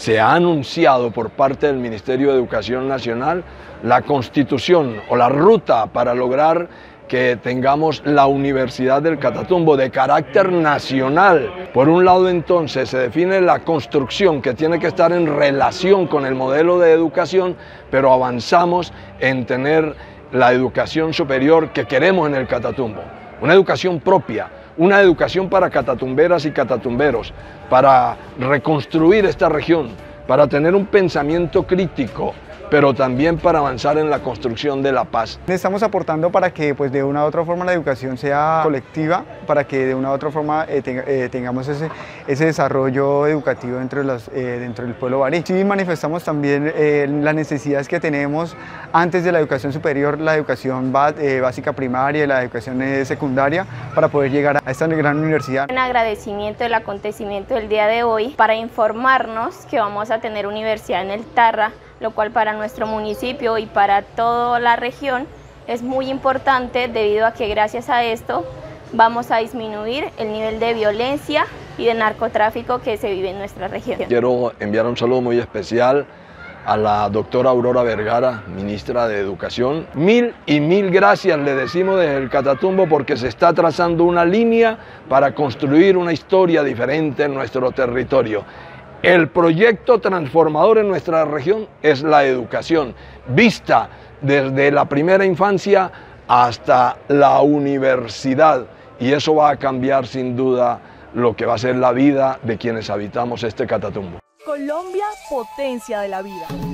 se ha anunciado por parte del Ministerio de Educación Nacional la constitución o la ruta para lograr que tengamos la Universidad del Catatumbo de carácter nacional. Por un lado, entonces, se define la construcción que tiene que estar en relación con el modelo de educación, pero avanzamos en tener la educación superior que queremos en el Catatumbo. Una educación propia, una educación para catatumberas y catatumberos, para reconstruir esta región, para tener un pensamiento crítico, pero también para avanzar en la construcción de la paz. Estamos aportando para que de una u otra forma la educación sea colectiva, para que de una u otra forma tengamos ese desarrollo educativo dentro del pueblo barí. Sí manifestamos también las necesidades que tenemos antes de la educación superior, la educación básica primaria y la educación secundaria, para poder llegar a esta gran universidad. En agradecimiento del acontecimiento del día de hoy, para informarnos que vamos a tener universidad en el Tarra, lo cual para nuestro municipio y para toda la región es muy importante, debido a que gracias a esto vamos a disminuir el nivel de violencia y de narcotráfico que se vive en nuestra región. Quiero enviar un saludo muy especial a la doctora Aurora Vergara, ministra de Educación. Mil y mil gracias le decimos desde el Catatumbo, porque se está trazando una línea para construir una historia diferente en nuestro territorio. El proyecto transformador en nuestra región es la educación, vista desde la primera infancia hasta la universidad, y eso va a cambiar sin duda lo que va a ser la vida de quienes habitamos este Catatumbo. Colombia, potencia de la vida.